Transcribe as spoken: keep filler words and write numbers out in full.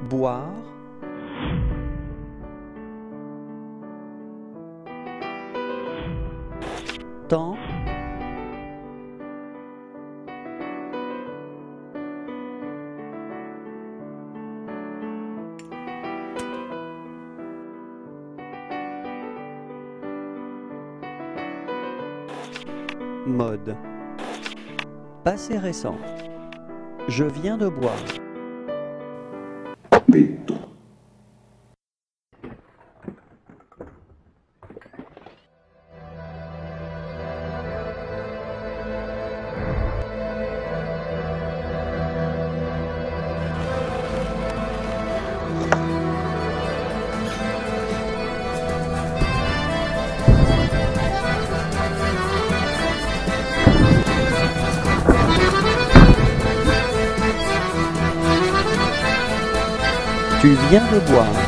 boire, temps, mode, passé récent, je viens de boire. Béton. Tu viens de boire.